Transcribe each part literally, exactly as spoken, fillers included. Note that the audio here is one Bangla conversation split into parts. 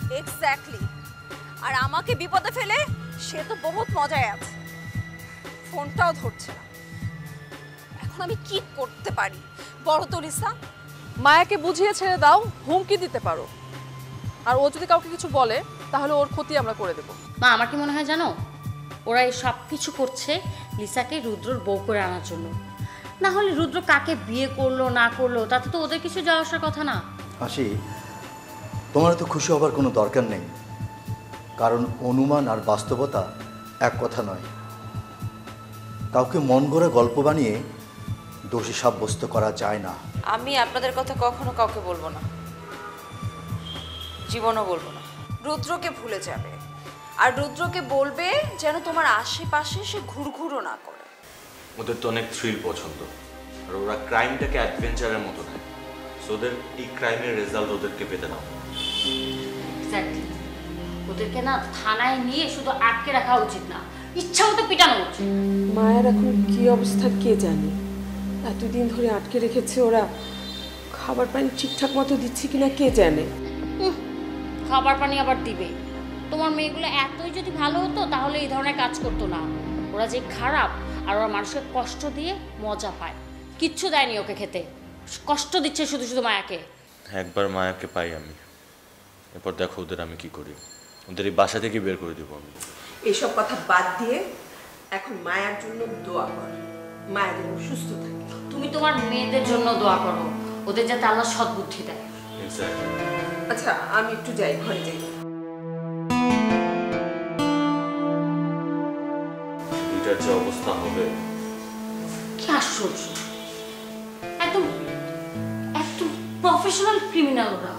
এক্স্যাক্টলি। আর আমাকে বিপদে ফেলে সে তো বহুত মজায় আছে, ফোনটাও ধরছে না। এখন আমি কি করতে পারি বড় তো লিসা? মায়াকে বুঝিয়ে ছেড়ে দাও, হুমকি দিতে পারো। আর ও যদি কাউকে কিছু বলে তাহলে ওর ক্ষতি আমরা করে দেব। মা আমার কি মনে হয় জানো, ওরা এই সব কিছু করছে লিসাকে রুদ্রর বউ করে আনার জন্য। না হলে রুদ্র কাকে বিয়ে করলো না করলো তাতে তো ওদের কিছু যাওয়া আসার কথা না। হাসি, তোমার তো খুশি হবার কোনো দরকার নেই, কারণ অনুমান আর বাস্তবতা এক কথা নয়। কাউকে মন গড়া গল্প বানিয়ে দোষী সাব্যস্ত করা যায় না। আমি আপনাদের কথা কখনো কাউকে বলবো না, জীবনও বলবো না। রুদ্রকে ভুলে যাবে, আর রুদ্রকে বলবে যেন তোমার আশেপাশে সে ঘুরঘুরও না করে। ওদের তো অনেক থ্রিল পছন্দ, আর ওরা ক্রাইমটাকে অ্যাডভেঞ্চারের মতো নেয়। সো ওদের এই ক্রাইমের রেজাল্ট ওদেরকে পেতে নাও। এক্স্যাক্টলি, ওদেরকে না থানায় নিয়ে শুধু আটকে রাখা উচিত না, ইচ্ছা মতো পিটানো উচিত। মায়ের এখন কি অবস্থা কে জানে, এতদিন ধরে আটকে রেখেছে ওরা, খাবার পানি ঠিকঠাক মতো দিচ্ছে কিনা কে জানে। খাবার পানি আবার দিবে? তোমার মেয়েগুলো এতই যদি ভালো হতো তাহলে এই ধরনের কাজ করতো না। ওরা যে খারাপ, আর ওরা মানুষকে কষ্ট দিয়ে মজা পায়। কিচ্ছু দেয়নি ওকে খেতে, কষ্ট দিচ্ছে শুধু শুধু মায়াকে। একবার মায়াকে পাই আমি, এরপর দেখো ওদের আমি কি করি। ওদের এই বাসা থেকে বের করে দেবো আমি। এইসব কথা বাদ দিয়ে এখন মায়ার জন্য দোয়া কর, মায়া যেন সুস্থ থাকে। তুমি তোমার মেয়েদের জন্য দোয়া করো, ওদের যাতে আল্লাহ সদ্বুদ্ধি দেয়। আচ্ছা আমি একটু যাই, ঘরে যাই। দুইটার যে অবস্থা হবে, কি আশ্চর্য, একদম একদম প্রফেশনাল ক্রিমিনাল ওরা।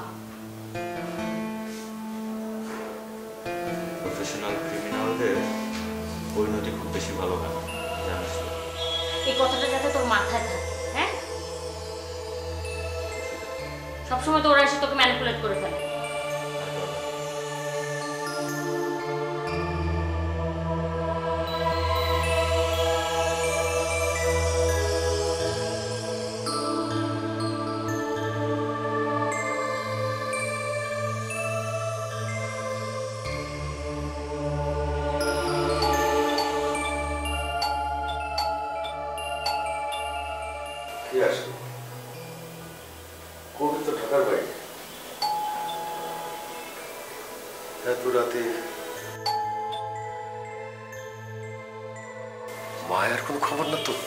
প্রফেশনাল ক্রিমিনালদের পরিণতি খুব বেশি ভালো হয় না, জানিস তো? এই কথাটা যাতে তোর মাথায় থাকে, হ্যাঁ? সবসময় তো ওরা এসে তোকে ম্যানিপুলেট করে ফেলে। মায়ের কোনো খবর না তো?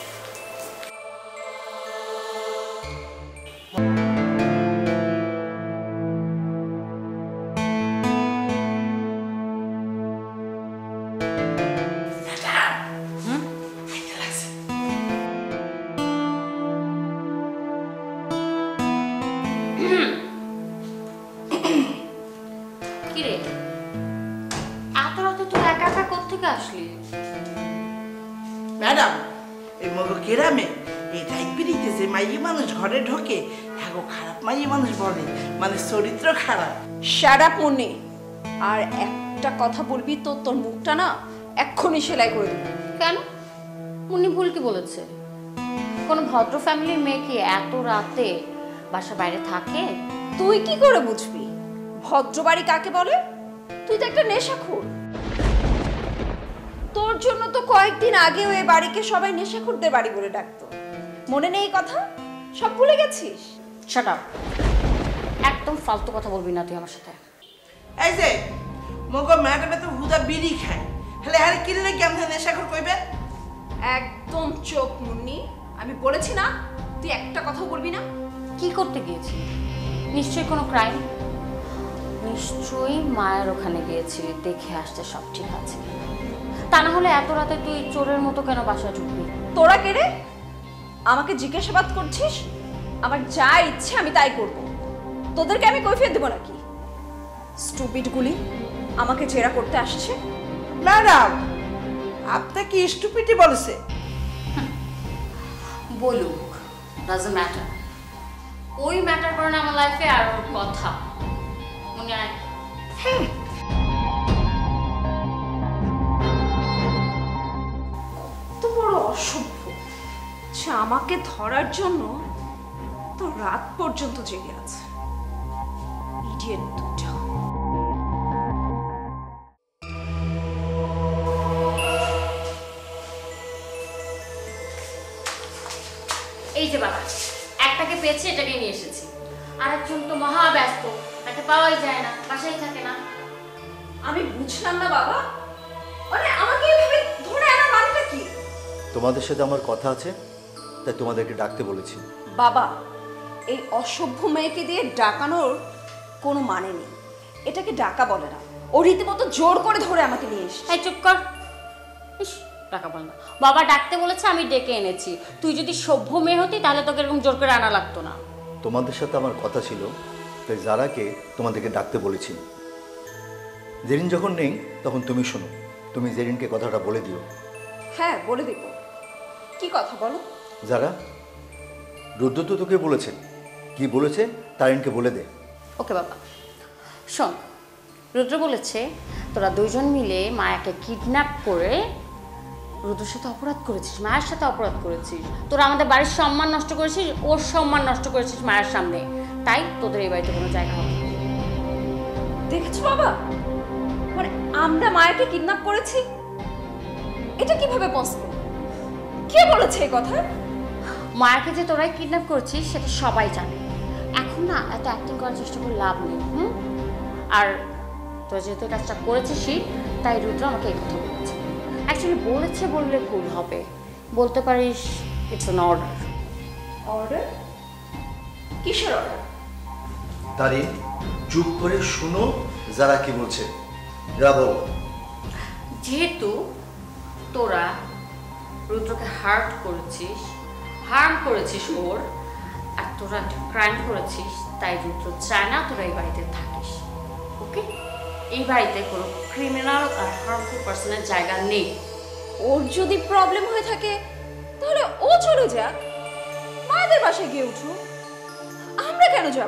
কিরে এত রাতে তুই একা একা কোত্থেকে আসলি? ম্যাডাম, এই মগো গ্রামে এই রাইপিরিতে যে মাইয়ে মানুষ ঘরে ঢোকে হ্যাঁ খারাপ মাইয়ে মানুষ বলে, মানে চরিত্র খারাপ। শাট আপ মুন্নি, আর একটা কথা বলবি তো তোর মুখটা না এক্ষুনি সেলাই করে দেব। কেন? মুন্নি ভুল কি বলেছে? কোন ভদ্র ফ্যামিলির মেয়ে কি এত রাতে বাসা বাইরে থাকে? তুই কি করে বুঝবি ভদ্র বাড়ি কাকে বলে? তুই তো একটা নেশাখোর। তোর জন্য তো কয়েকদিন আগেও এই বাড়িকে সবাই নেশাখোরদের বাড়ি বলে ডাকতো, মনে নেই কথা? সব ভুলে গেছিস? শাট আপ, একদম ফালতু কথা বলবি না তুই আমার সাথে। এই যে মগো ম্যাডামে তো হুদা বিড়ি খায়, হলে আরে কিনলে কেমন নেশাখোর কইবে? একদম চোখ মুন্নি, আমি বলেছি না তুই একটা কথা বলবি না। কি করতে গিয়েছি? নিশ্চয়ই কোনো ক্রাইম। নিশ্চয়ই মায়ের ওখানে গিয়েছিলি দেখে আসতে সব ঠিক আছে, তা না হলে এত রাতে তুই চোরের মতো কেন বাসায় ঢুকবি? তোরা কে রে? আমাকে জিজ্ঞাসাবাদ করছিস? আমার যা ইচ্ছে আমি তাই করব, তোদেরকে আমি কৈফিয়ত দেব নাকি? স্টুপিড গুলি আমাকে জেরা করতে আসছে। ম্যাডাম আপনাকে স্টুপিডই বলেছে? বলুক, ডাজন্ট ম্যাটার। ওই ম্যাটার করে না আমার লাইফে, আর ওর কথা মনে হয়। হ্যাঁ তো বড় অসভ্য, সে আমাকে ধরার জন্য তো রাত পর্যন্ত জেগে আছে। ইডিয়েট দুটো। পেয়েছি এটাকে নিয়ে এসেছি। আরেকজন তো মহা ব্যস্ত, তাকে পাওয়াই যায় না, বাসায় থাকে না। আমি বুঝলাম না বাবা, মানে আমাকে এভাবে ধরে আনার মানেটা কি? তোমাদের সাথে আমার কথা আছে, তাই তোমাদেরকে ডাকতে বলেছি। বাবা, এই অসভ্য মেয়েকে দিয়ে ডাকানোর কোনো মানে নেই। এটাকে ডাকা বলে না, ও রীতিমতো জোর করে ধরে আমাকে নিয়ে এসেছে। এই চুপ কর। ইস, ডাকা বল না। বাবা ডাকতে বলেছে, আমি ডেকে এনেছি। তুই যদি সভ্য মেয়ে হতি তাহলে তোকে এরকম জোর করে আনা লাগতো না। তোমাদের সাথে আমার কথা ছিল, তাই যারাকে তোমাদেরকে ডাকতে বলেছি। জেরিন যখন নেই তখন তুমি শোনো, তুমি জেরিনকে কথাটা বলে দিও। হ্যাঁ, বলে দেব। কি কথা বলো? যারা, রুদ্র তো তোকে বলেছে, কি বলেছে তারিনকে বলে দে। ওকে বাবা। শোন, রুদ্র বলেছে তোরা দুইজন মিলে মায়াকে কিডন্যাপ করে রুদ্রের সাথে অপরাধ করেছিস, মায়ের সাথে অপরাধ করেছিস। তোরা আমাদের বাড়ির সম্মান নষ্ট করেছিস, ওর সম্মান নষ্ট করেছিস মায়ের সামনে। তাই তোদের এই বাড়িতে কোনো জায়গা হবে না। দেখেছো বাবা, মানে আমরা মায়াকে কিডন্যাপ করেছি? এটা কিভাবে পসিবল? কে বলেছে এই কথা? মায়াকে যে তোরাই কিডন্যাপ করেছিস সেটা সবাই জানে। এখন না এত অ্যাক্টিং করার চেষ্টা করে লাভ নেই। হুম আর তোরা যেহেতু কাজটা করেছিসই, তাই রুদ্র আমাকে এই কথা বলেছে। অ্যাকচুয়ালি বলেছে বললে ভুল হবে, বলতে পারিস ইটস অ্যান অর্ডার। অর্ডার? কিসের অর্ডার? তারিন, চুপ করে শুনো যারা কি বলছে। যা বলো। যেহেতু তোরা রুদ্রকে হার্ট করেছিস, হার্ম করেছিস ওর, আর তোরা একটা ক্রাইম করেছিস, তাই রুদ্র চায় না তোরা এই বাড়িতে থাকিস। ওকে? এই বাড়িতে কোনো ক্রিমিনাল আর হার্মফুল পার্সনের জায়গা নেই। ওর যদি প্রবলেম হয়ে থাকে তাহলে ও চলে যাক, মায়েদের বাসায় গিয়ে উঠো। আমরা কেন যাব?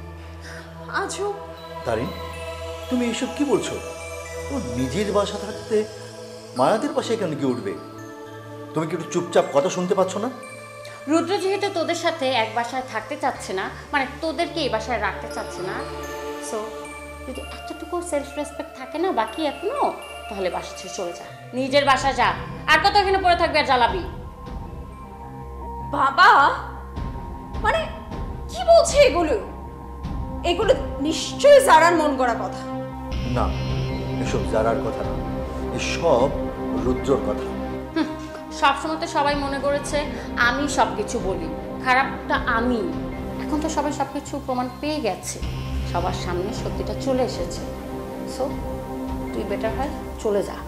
আজও তারিন, তুমি এসব কি বলছো? ও নিজের বাসা থাকতে মায়াদের পাশে কেন কি উঠবে? তুমি কি একটু চুপচাপ কথা শুনতে পাচ্ছ না? রুদ্র যেহেতু তোদের সাথে এক বাসায় থাকতে চাচ্ছে না, মানে তোদেরকে এই বাসায় রাখতে চাচ্ছে না, সো যদি এতটুকু সেলফ রেসপেক্ট থাকে না বাকি এখনো, তাহলে বাসা ছেড়ে চলে যা, নিজের বাসা যা। আর কত এখানে পড়ে থাকবে আর জ্বালাবি? বাবা, মানে কি বলছে এগুলো? এগুলো নিশ্চয়ই জারার মন গড়া কথা। না, এসব জারার কথা না, এসব রুদ্রর কথা। সবসময় তো সবাই মনে করেছে আমি সব কিছু বলি, খারাপটা আমি। এখন তো সবাই সব কিছু প্রমাণ পেয়ে গেছে, সবার সামনে সত্যিটা চলে এসেছে। সো তুই বেটার হয় চলে যা।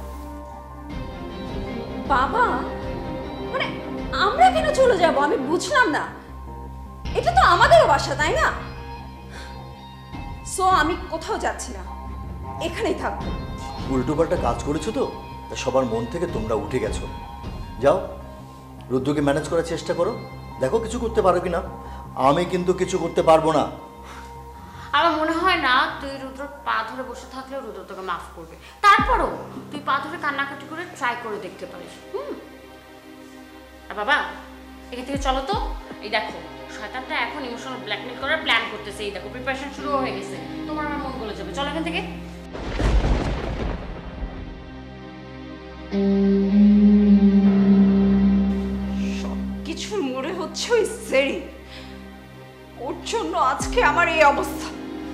বাবা, মানে আমরা কেন চলে যাব? আমি বুঝলাম না। এটা তো আমাদেরও বাসা, তাই না? সো আমি কোথাও যাচ্ছি না, এখানেই থাকবো। উল্টোপাল্টা কাজ করেছো তো, তা সবার মন থেকে তোমরা উঠে গেছো। যাও, রুদ্রকে ম্যানেজ করার চেষ্টা করো, দেখো কিছু করতে পারো কিনা। আমি কিন্তু কিছু করতে পারবো না। আমার মনে হয় না তুই রুদ্র পা ধরে বসে থাকলেও রুদ্র তোকে মাফ করবে। তারপরও তুই পা ধরে কান্নাকাটি করে ট্রাই করে দেখতে পারিস। হুম আর বাবা, এখান থেকে চলো তো। এই দেখো, শয়তানটা এখন ইমোশনাল ব্ল্যাকমেল করার প্ল্যান করতেছে। এই দেখো, প্রিপারেশন শুরু হয়ে গেছে। তোমার আমার মন গলে যাবে। চলো এখান থেকে। সবকিছুর মোড়ে হচ্ছে ওই সেরি। ওর জন্য আজকে আমার এই অবস্থা।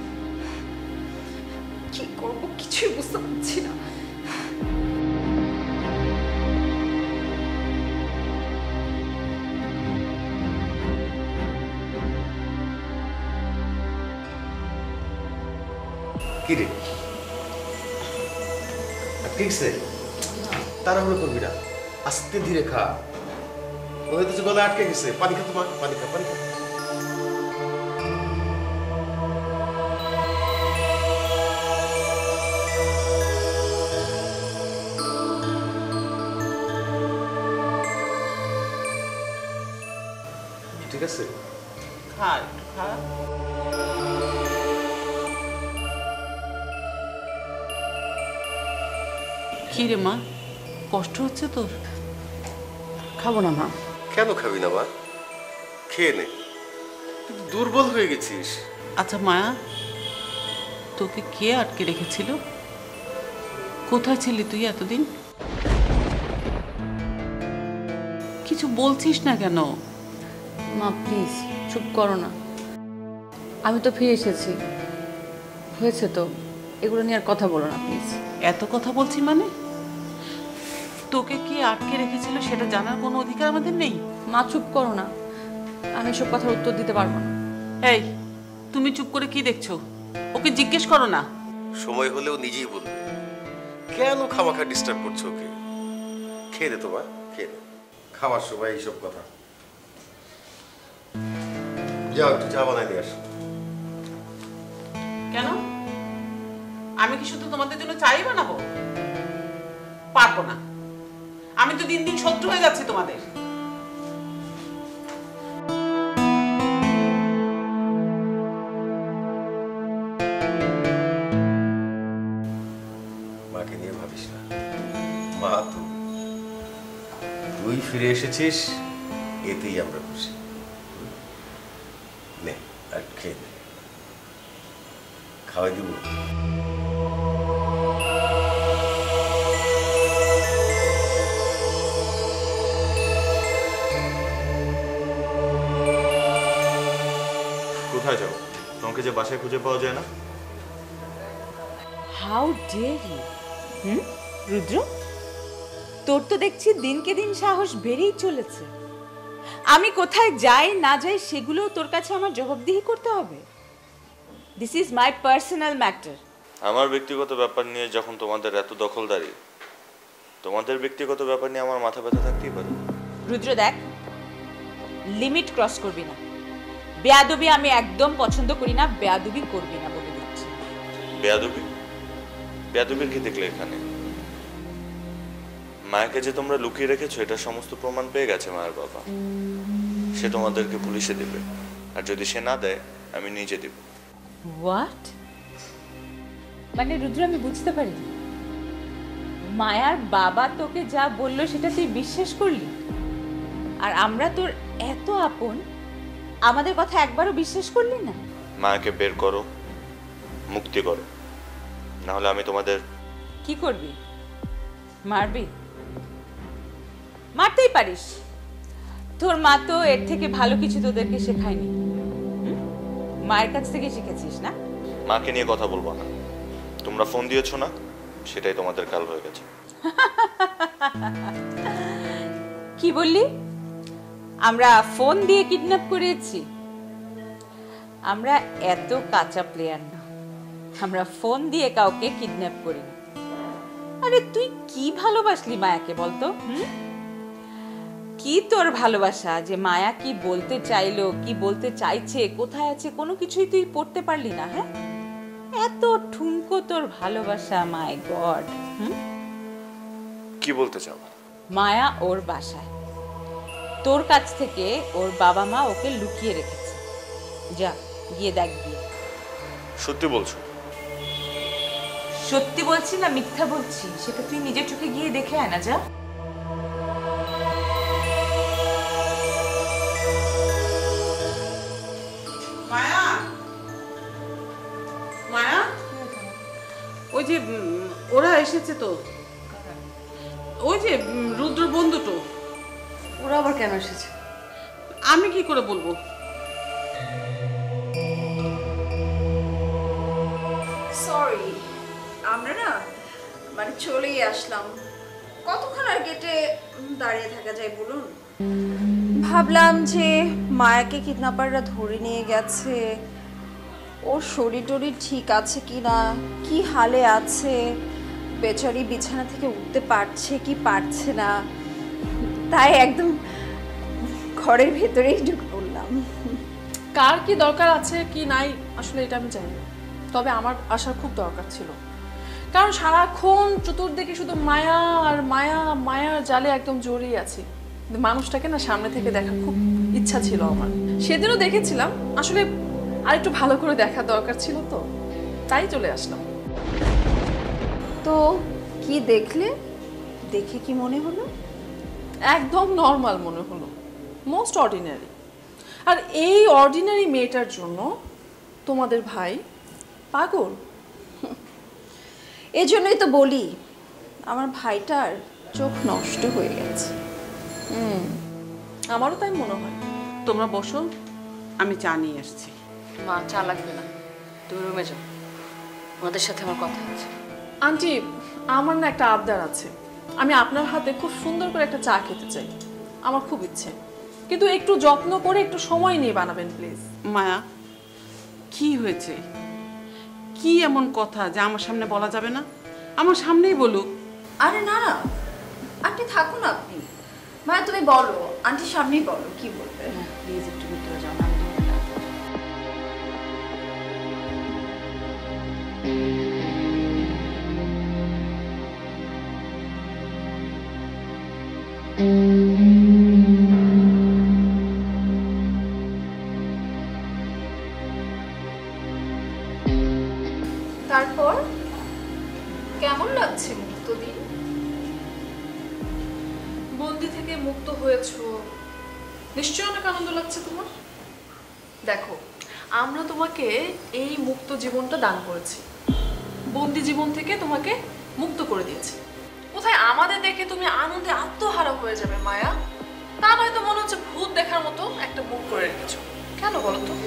কি করবো কিছুই বুঝতে পারছি না। কি রে, ঠিক আছে? তাড়াহুড়ো করবি না, আস্তে ধীরে খা। ও হয়তো গলায় আটকে গেছে। পানি খা তোমার, পানি খা, পানি খা। ঠিক আছে, খা একটু খা। কি রে মা, কষ্ট হচ্ছে তোর? খাবো না মা। কেন খাবি না মা? খেয়ে নে, তুই দুর্বল হয়ে গেছিস। আচ্ছা মায়া, তোকে কে আটকে রেখেছিল? কোথায় ছিলি তুই এতদিন? কিছু বলছিস না কেন? মা প্লিজ, চুপ করো না, আমি তো ফিরে এসেছি, হয়েছে তো, এগুলো নিয়ে আর কথা বলো না প্লিজ। এত কথা বলছি মানে? তোকে কি আটকে রেখেছিল সেটা জানার কোনো অধিকার আমাদের নেই? মা চুপ করো না, আমি এসব কথার উত্তর দিতে পারবো না। এই তুমি চুপ করে কি দেখছো? ওকে জিজ্ঞেস করো না। সময় হলেও নিজেই বলবে। কেন খামাখা ডিস্টার্ব করছো ওকে? খেয়ে দে তোমার, খেয়ে দে, খাওয়ার সময় এইসব কথা। যাও একটু চা বানাই নিয়ে আসো। কেন? আমি কি শুধু তোমাদের জন্য চাই বানাবো? পারবো না, আমি তো দিন দিন শত্রু হয়ে যাচ্ছি তোমাদের। মাকে নিয়ে ভাবিস না, মা তুই তুই ফিরে এসেছিস, এতেই আমরা খুশি। নে আর খেয়ে নে, খাওয়াই দিব। কোথায় যাও? তোমাকে যে বাসায় খুঁজে পাওয়া যায় না। How dare you! Hmm Rudra, তোর তো দেখছি দিনকে দিন সাহস বেড়েই চলেছে। আমি কোথায় যাই না যাই সেগুলো তোর কাছে আমার জবাবদিহি করতে হবে? This is my personal matter. আমার ব্যক্তিগত ব্যাপার নিয়ে যখন তোমাদের এত দখলদারি, তোমাদের ব্যক্তিগত ব্যাপার নিয়ে আমার মাথা ব্যথা থাকতেই পারে। রুদ্র দেখ, লিমিট ক্রস করবি না। বেয়াদবি আমি একদম পছন্দ করি না, বেয়াদবি করবি না বলে দিচ্ছি। বেয়াদবি? বেয়াদবির কি দেখলে এখানে? মায়াকে যে তোমরা লুকিয়ে রেখেছো এটা সমস্ত প্রমাণ পেয়ে গেছে মায়ের বাবা। সে তোমাদেরকে পুলিশে দেবে, আর যদি সে না দেয় আমি নিজে দেব। হোয়াট? মানে রুদ্র আমি বুঝতে পারি, মায়ার বাবা তোকে যা বললো সেটা তুই বিশ্বাস করলি? আর আমরা তোর এত আপন, আমাদের কথা একবারও বিশ্বাস করলি না? মায়াকে বের করো, মুক্তি করো, না হলে আমি তোমাদের। কি করবি? মারবি? মারতেই পারিস, তোর মা তো এর থেকে ভালো কিছু তোদেরকে শেখায়নি। মায়ের কাছ থেকে শিখেছিস না? মাকে নিয়ে কথা বলবো না, তোমরা ফোন দিয়েছো না, সেটাই তোমাদের কাল হয়ে গেছে। কি বললি? আমরা ফোন দিয়ে কিডন্যাপ করেছি? আমরা এত কাঁচা প্লেয়ার না, আমরা ফোন দিয়ে কাউকে কিডন্যাপ করি না। আরে তুই কি ভালোবাসলি মায়াকে বলতো? হুম, কি তোর ভালোবাসা যে মায়া কি বলতে চাইলো, কি বলতে চাইছে, কোথায় আছে, কোনো কিছুই তুই পড়তে পারলি না? হ্যাঁ, এত ঠুনকো তোর ভালোবাসা, মাই গড। হুম, কি বলতে চাও? মায়া ওর বাসায়, তোর কাছ থেকে ওর বাবা মা ওকে লুকিয়ে রেখেছে। যা গিয়ে দেখ গিয়ে। সত্যি বলছো? সত্যি বলছি না মিথ্যা বলছি সেটা তুই নিজের চোখে গিয়ে দেখে আয় না। যা। মায়া, মায়া, ওই যে উম, ওরা এসেছে তো, ওই যে উম, রুদ্র বন্ধুটো। ওরা আবার কেন এসেছে? আমি কি করে বলবো? সরি, আমরা না মানে চলেই আসলাম। কতক্ষণ আর গেটে দাঁড়িয়ে থাকা যায় বলুন? ভাবলাম যে মায়াকে কিডন্যাপাররা ধরে নিয়ে গেছে, ওর শরীর টরীর ঠিক আছে কি না, কি হালে আছে, বেচারি বিছানা থেকে উঠতে পারছে কি পারছে না, তাই একদম ঘরের ভেতরেই ঢুকে পড়লাম। কার কি দরকার আছে কি নাই আসলে এটা আমি জানি না, তবে আমার আসার খুব দরকার ছিল, কারণ সারাক্ষণ চতুর্দিকে শুধু মায়া আর মায়া, মায়ার জালে একদম জড়িয়ে আছি। মানুষটাকে না সামনে থেকে দেখার খুব ইচ্ছা ছিল আমার, সেদিনও দেখেছিলাম, আসলে আর একটু ভালো করে দেখার দরকার ছিল, তো তাই চলে আসলাম। তো কি দেখলে? দেখে কি মনে হলো? একদম নর্মাল মনে হলো, মোস্ট অর্ডিনারি। আর এই অর্ডিনারি মেয়েটার জন্য তোমাদের ভাই পাগল। এজন্যই তো বলি আমার ভাইটার চোখ নষ্ট হয়ে গেছে। হুম, আমারও তাই মনে হয়। তোমরা বসো, আমি চা নিয়ে আসছি। মা চা লাগবে না, তুমি রুমে যাও, ওনাদের সাথে আমার কথা আছে। আন্টি, আমার না একটা আবদার আছে, আমি আপনার হাতে খুব সুন্দর করে একটা চা খেতে চাই, আমার খুব ইচ্ছে, কিন্তু একটু যত্ন করে একটু সময় নিয়ে বানাবেন প্লিজ। মায়া, কি হয়েছে? কি এমন কথা যে আমার সামনে বলা যাবে না? আমার সামনেই বলুক। আরে না না আন্টি, থাকুন আপনি। মায়া তুমি বলো, আন্টির সামনেই বলো কি বলবে। প্লিজ একটু ভিতরে যাও না, আমি তারপর কেমন লাগছে মুক্তদিন? বন্দি থেকে মুক্ত হয়েছো, নিশ্চয়ই অনেক আনন্দ লাগছে তোমার। দেখো, আমরা তোমাকে এই মুক্ত জীবনটা দান করেছি, বন্দি জীবন থেকে তোমাকে মুক্ত করে দিয়েছি। কোথায় আমাদের দেখে তুমি আনন্দে আত্মহারা হয়ে যাবে মায়া? তা নয় তো মনে হচ্ছে ভূত দেখার মতো একটা মুখ করে রেখেছো। কেন বলো তো?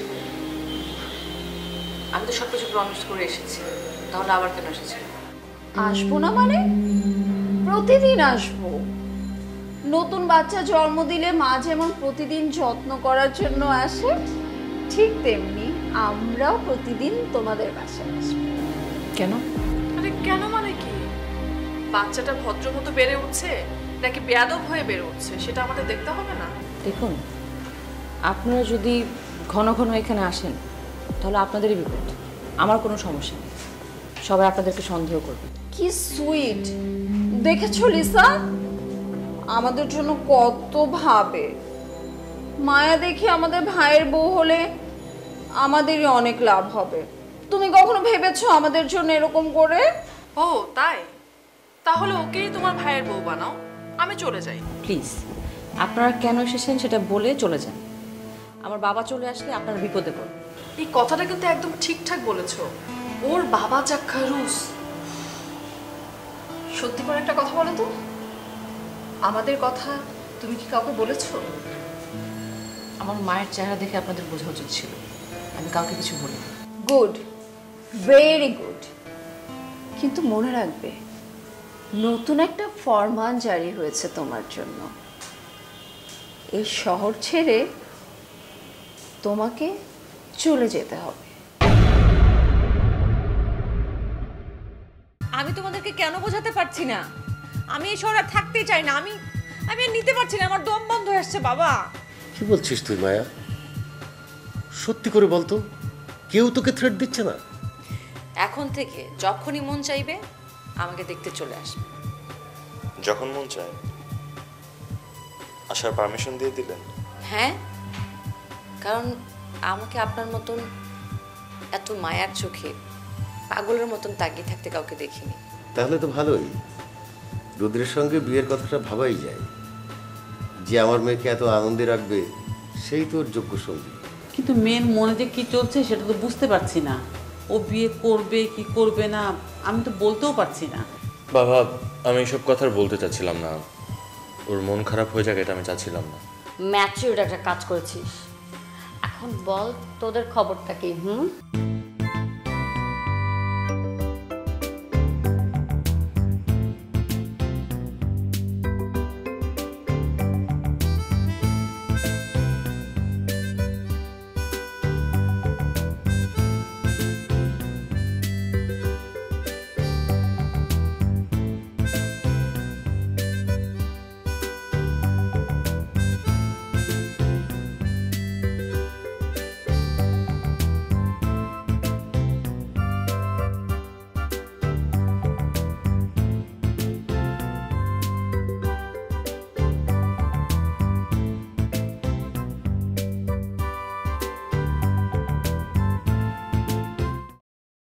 আমি তো সবকিছু প্রমিস করে এসেছি, তাহলে আবার কেন এসেছি? আসবো না মানে? প্রতিদিন আসবো। নতুন বাচ্চা জন্ম দিলে মা যেমন প্রতিদিন যত্ন করার জন্য আসে, ঠিক তেমনি আমরাও প্রতিদিন তোমাদের বাসায় আসবো। কেন? আরে কেন মানে কি? বাচ্চাটা ভদ্র মতো বেড়ে উঠছে নাকি বেয়াদব হয়ে বেড়ে উঠছে সেটা আমাদের দেখতে হবে না? দেখুন, আপনারা যদি ঘন ঘন এখানে আসেন তাহলে আপনাদেরই বিপদ, আমার কোনো সমস্যা নেই, সবাই আপনাদেরকে সন্দেহ করবে। কি সুইট দেখেছো লিসা, আমাদের জন্য কত ভাবে। মায়া দেখি আমাদের ভাইয়ের বউ হলে আমাদেরই অনেক লাভ হবে। তুমি কখনো ভেবেছো আমাদের জন্য এরকম করে? ও তাই, তাহলে ওকেই তোমার ভাইয়ের বউ বানাও, আমি চলে যাই। প্লিজ, আপনারা কেন এসেছেন সেটা বলে চলে যান। আমার বাবা চলে আসলে আপনারা বিপদে পড়বেন। এই কথাটা কিন্তু একদম ঠিকঠাক বলেছো, ওর বাবা যা খারুস। সত্যি করে একটা কথা বলো তো, আমাদের কথা তুমি কি কাউকে বলেছো? আমার মায়ের চেহারা দেখে আপনাদের বোঝা উচিত ছিল, আমি কাউকে কিছু বলি। Good, very good. কিন্তু মনে রাখবে, নতুন একটা ফরমান জারি হয়েছে তোমার জন্য। এই শহর ছেড়ে তোমাকে চলে যেতে হবে। আমি তোমাদেরকে কেন বোঝাতে পারছি না? আমি এই শহরে থাকতেই চাই না, আমি আমি আর নিতে পারছি না, আমার দম বন্ধ হয়ে আসছে। বাবা, কি বলছিস তুই মায়া? সত্যি করে বলতো, কেউ তোকে থ্রেট দিচ্ছে না? এখন থেকে যখনই মন চাইবে আমাকে দেখতে চলে আসবে। যখন মন চায় আসার পারমিশন দিয়ে দিলেন? হ্যাঁ, কারণ আমাকে আপনার মতন এত মায়ার চোখে পাগলের মতন তাকিয়ে থাকতে কাউকে দেখিনি। তাহলে তো ভালোই, রুদ্রের সঙ্গে বিয়ের কথাটা ভাবাই যায়। যে আমার মেয়েকে এত আনন্দে রাখবে সেই তোর যোগ্য সঙ্গী। কিন্তু মেয়ের মনে যে কি চলছে সেটা তো বুঝতে পারছি না। ও বিয়ে করবে কি করবে না আমি তো বলতেও পারছি না। বাবা, আমি এসব কথা বলতে চাচ্ছিলাম না, ওর মন খারাপ হয়ে যাক এটা আমি চাচ্ছিলাম না। ম্যাচিউর একটা কাজ করেছিস, এখন বল তোদের খবরটা কি? হুম